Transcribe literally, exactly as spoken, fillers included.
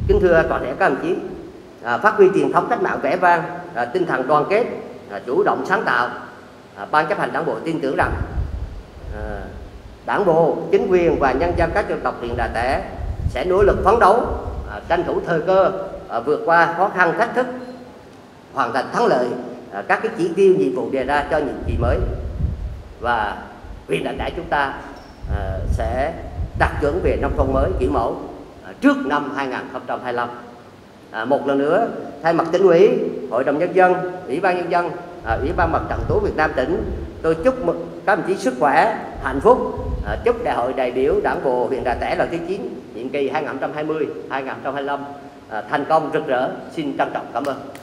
Kính thưa toàn thể các đồng chí, à, phát huy truyền thống cách mạng vẻ vang, à, tinh thần đoàn kết, à, chủ động sáng tạo, à, Ban chấp hành Đảng bộ tin tưởng rằng à, Đảng bộ, chính quyền và nhân dân các dân tộc huyện Đà Tẻ sẽ nỗ lực phấn đấu, à, tranh thủ thời cơ, à, vượt qua khó khăn thách thức, hoàn thành thắng lợi à, các cái chỉ tiêu nhiệm vụ đề ra cho nhiệm kỳ mới, và huyện Đà Tẻ chúng ta à, sẽ đạt chuẩn về nông thôn mới kiểu mẫu à, trước năm hai nghìn không trăm hai mươi lăm. À, một lần nữa, thay mặt tỉnh ủy, hội đồng nhân dân, ủy ban nhân dân, à, ủy ban mặt trận tổ Việt Nam tỉnh, tôi chúc các đồng chí sức khỏe, hạnh phúc, à, chúc đại hội đại biểu Đảng bộ huyện Đà Tẻ lần thứ chín nhiệm kỳ hai nghìn không trăm hai mươi đến hai nghìn không trăm hai mươi lăm à, thành công rực rỡ. Xin trân trọng cảm ơn.